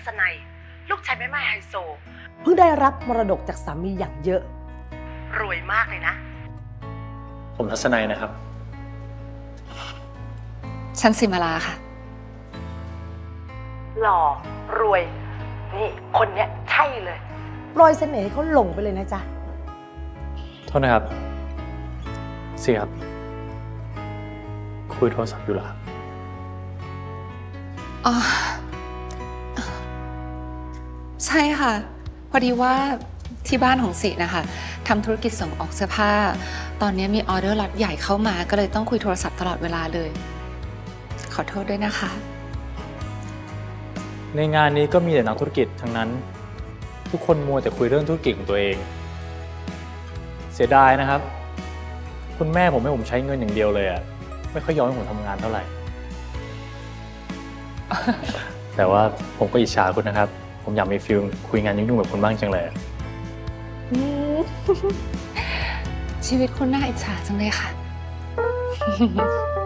ศนัยลูกชายแม่ไม้ไฮโซเพิ่งได้รับมรดกจากสามีอย่างเยอะรวยมากเลยนะผมทัศนัยนะครับฉันสิมาลาค่ะหล่อรวยนี่คนเนี้ยใช่เลยปล่อยเสน่ห์เขาหลงไปเลยนะจ๊ะโทษนะครับสิครับคุยโทรศัพท์อยู่เหรอครับอ๋อใช่ค่ะพอดีว่าที่บ้านของสินะคะทำธุรกิจส่งออกเสื้อผ้าตอนนี้มีออเดอร์ล็อตใหญ่เข้ามาก็เลยต้องคุยโทรศัพท์ตลอดเวลาเลยขอโทษด้วยนะคะในงานนี้ก็มีแต่นักธุรกิจทั้งนั้นทุกคนมัวแต่คุยเรื่องธุรกิจของตัวเองเสียดายนะครับคุณแม่ผมให้ผมใช้เงินอย่างเดียวเลยอะไม่ค่อยยอมให้ผมทำงานเท่าไหร่ แต่ว่าผมก็อิจฉาคุณนะครับผมอยากมีฟิลคุยงานยุ่งๆแบบคุณบ้างจังเลยชีวิตคุณน่าอิจฉาจังเลยค่ะ